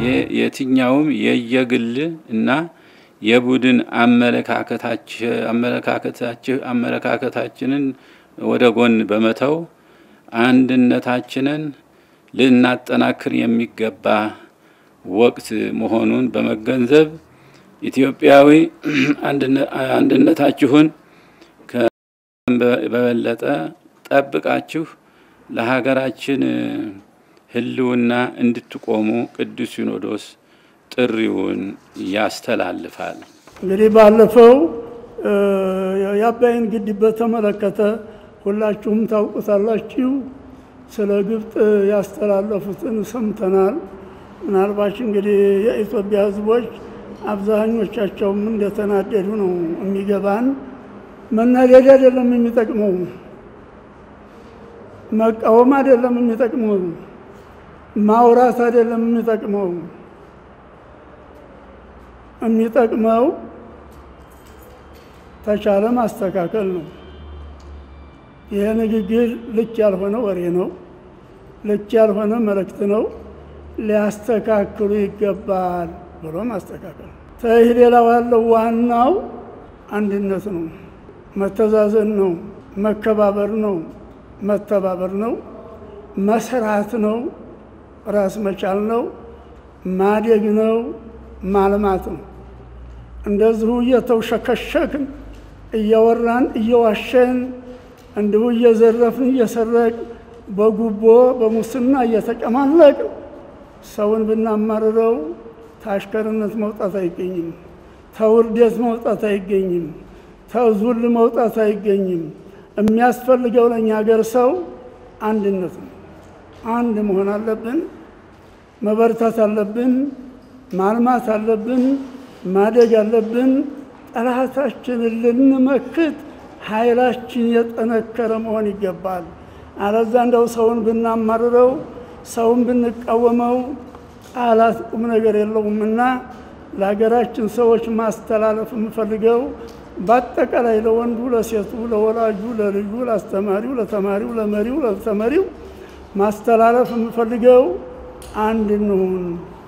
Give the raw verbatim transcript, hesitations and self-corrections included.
የትኛውም የየግል እና የቡድን አመለካከታችን አመለካከታችን አመለካከታችንን ወደ ጎን በመተው አንድነታችንን ልናጠናክር የሚገባ ወቅት መሆኑን በመገንዘብ ኢትዮጵያዊ አንድነታችሁን በበለጠ ጠብቃችሁ ለሀገራችን ህልውና እንድትቆሙ ቅዱስ ሲኖዶስ ጥሪውን ያስተላልፋል። እንግዲህ ባለፈው የአባይን ግድብ በተመለከተ ሁላችሁም ታውቁታላችሁ። ስለ ግብጽ ያስተላለፉትን ሰምተናል። ምናልባት እንግዲህ የኢትዮጵያ ህዝቦች አብዛኞቻቸውም እንደተናደዱ ነው የሚገባን። መናደድ አይደለም የሚጠቅመው፣ መቃወም አይደለም የሚጠቅመው፣ ማውራት አይደለም የሚጠቅመው። የሚጠቅመው ተቻለ ማስተካከል ነው። ይሄ ንግግር ልክ ያልሆነ ወሬ ነው፣ ልክ ያልሆነ መልእክት ነው። ሊያስተካክሉ ይገባል ብሎ ማስተካከል። ተይህ ሌላው ያለው ዋናው አንድነት ነው፣ መተዛዘን ነው፣ መከባበር ነው፣ መተባበር ነው፣ መስራት ነው፣ ራስ መቻል ነው፣ ማደግ ነው፣ ማልማት ነው። እንደዚሁ እየተውሸከሸክን እያወራን እየዋሸን እንደው እየዘረፍን እየሰረቅ በጉቦ በሙስና እየተቀማለቅ ሰውን ብናማርረው ታሽከርነት መውጣት አይገኝም፣ ተውርደት መውጣት አይገኝም፣ ተዙል መውጣት አይገኝም። የሚያስፈልገው ለኛ ሀገር ሰው አንድነት ነው። አንድ መሆን አለብን፣ መበርታት አለብን፣ ማልማት አለብን፣ ማደግ አለብን። ጠላታችንን ልንመክት ኃይላችን የጠነከረ መሆን ይገባል። አለዛ እንደው ሰውን ብናማርረው ሰውን ብንቃወመው ቃላት ቁም ነገር የለውምና ለሀገራችን ሰዎች ማስተላለፍ የምፈልገው በአጠቃላይ ለወንዱ ለሴቱ ለወላጁ ለልጁ ለአስተማሪው ለተማሪው ለመሪው ለተመሪው ማስተላለፍ የምፈልገው አንድ እንሁን።